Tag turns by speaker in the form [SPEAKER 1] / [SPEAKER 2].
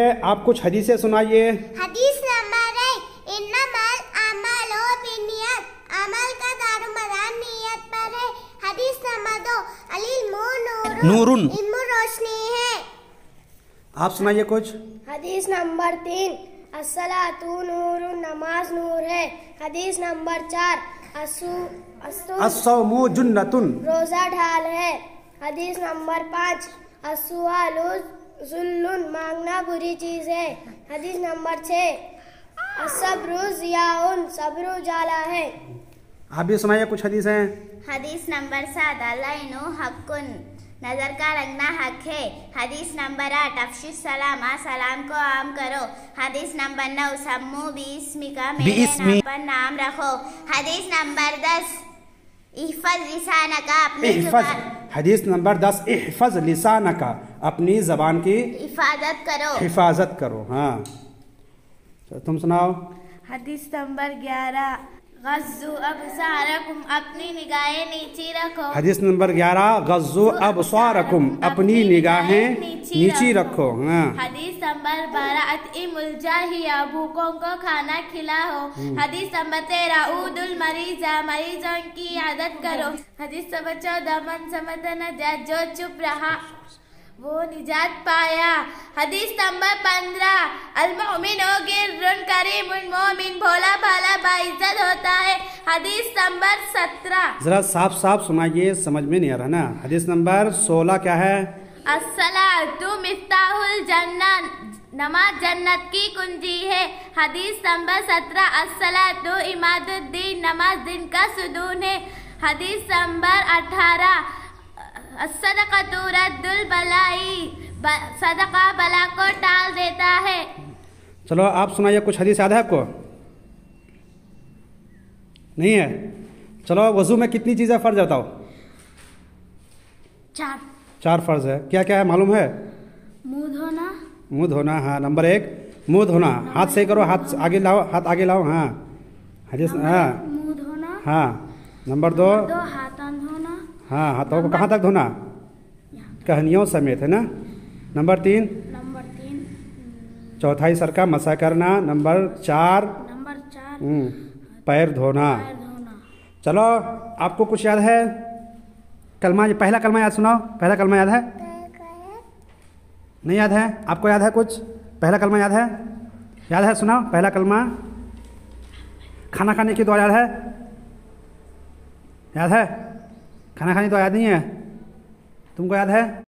[SPEAKER 1] आप कुछ हदीसें सुनाइए।
[SPEAKER 2] हदीस नंबर 1, इन्नमल अमलो बिन्नियत, अमल का दारोमदार नियत पर है। हदीस नंबर 2, अल-इल्मु नूरुन, इल्म रोशनी है।
[SPEAKER 1] आप सुनाइए कुछ।
[SPEAKER 3] हदीस नंबर 3, अस्सलातु नूरुन, नमाज नूर है। हदीस नंबर 4,
[SPEAKER 1] अस्सौमु जुन्नतुन, रोजा
[SPEAKER 3] ढाल है। हदीस नंबर 5, अस्सुआलु ज़ुल्लुन, मांगना बुरी चीज है। हदीस नंबर 6, अस्सब्रु ज़ियाउन, सब्र उजाला है।
[SPEAKER 1] आप भी सुनाइए कुछ हदीसें।
[SPEAKER 2] हदीस नंबर 7, अल-ऐनु हक़्क़ुन, नजर का रंगना हक है। हदीस नंबर 8, अफ़शु सलाम, सलाम को आम करो। हदीस नंबर 9, सम्मू बिस्मिका, मेरे नाम पर नाम रखो। हदीस नंबर 10, इहफ़ज़ लिसानका, अपनी जुबान।
[SPEAKER 1] हदीस नंबर 10, इहफ़ज़ लिसानका, अपनी जबान की हिफाजत करो। हाँ, तुम सुनाओ।
[SPEAKER 3] हदीस नंबर 11, गज़्ज़ू अबसारकुम, अपनी निगाहें नीची रखो।
[SPEAKER 1] हदीस नंबर 11, गज़्ज़ू अबसारकुम, अपनी निगाहें नीची रखो। हाँ।
[SPEAKER 3] हदीस नंबर 12, अत्इमुल जाहिया, भूखों को खाना खिलाओ। हदीस नंबर 13, ऊदुल मरीज़ा, मरीजों की आदत करो। हदीस नंबर 14, मन समत नजात, जो चुप रहा वो निजात पाया। हदीस नंबर 15, अल-मुमिनु गिर्रुन करीमुन, मोमिन भोला भाला बाइज्जत होता है। हदीस नंबर 17,
[SPEAKER 1] जरा साफ साफ सुनाइए, समझ में नहीं आ रहा ना। हदीस नंबर 16 क्या है?
[SPEAKER 3] अस्सलातु मिफ्ताहुल जन्नत, नमाज जन्नत की कुंजी है। हदीस नंबर 17, अस्सलातु इमादुद्दीन, नमाज दिन का सुदून है। हदीस नंबर 18, सदक़तु रद्दुल बलाई, सदका बला को टाल देता है।
[SPEAKER 1] चलो आप सुनाइए कुछ हदीस याद है आपको? नहीं है? चलो वज़ू में कितनी चीज़ें फ़र्ज है बताओ? 4 फ़र्ज है। क्या क्या है मालूम है? मुँह धोना। हाँ, नंबर 1 मुँह धोना। हाथ सही करो, हाथ आगे लाओ, हाथ आगे लाओ। हाँ, हदीस। हाँ,
[SPEAKER 3] मुँह धोना।
[SPEAKER 1] हाँ, नंबर 2
[SPEAKER 3] हाथ धोना।
[SPEAKER 1] हाँ, हाथों को कहाँ तक धोना? कहनियों समेत, है ना। नंबर 3 चौथाई सर का मसा करना। नंबर 4 पैर धोना। चलो आपको कुछ याद है? कलमा, पहला कलमा याद सुनाओ। पहला कलमा याद है? नहीं याद है? आपको याद है कुछ? पहला कलमा याद है? याद है, सुनाओ पहला कलमा। खाना खाने की दुआ याद है? याद है? खाना खाने की दुआ याद नहीं है? तुमको याद है?